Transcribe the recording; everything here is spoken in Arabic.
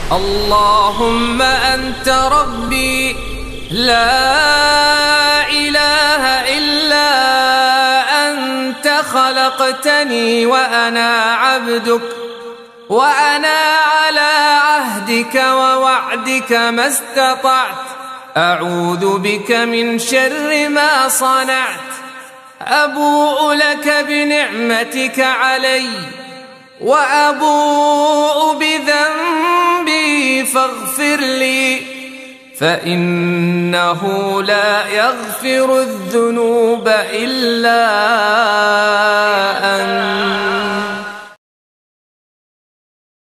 اللهم أنت ربي لا إله إلا أنت، خلقتني وأنا عبدك، وأنا على عهدك ووعدك ما استطعت، أعوذ بك من شر ما صنعت، أبوء لك بنعمتك علي وأبوء بذنبي فاغفر لي، فإنه لا يغفر الذنوب إلا أنت.